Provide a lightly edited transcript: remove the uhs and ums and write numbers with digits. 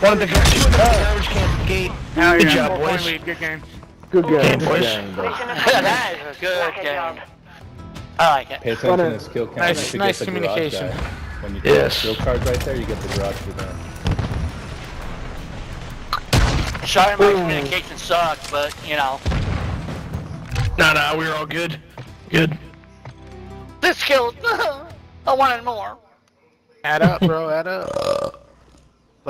One of the guys, two of the guys can't skate. Good job, boys. Good game. Good game, boys. That is a good game. I like it. Pay attention to the skill count. Nice, nice communication. When you get the skill cards right there, you get the garage for that. Sorry my communication sucks, but, you know. No, we were all good. Good. This skills, I wanted more. Add up, bro, add up.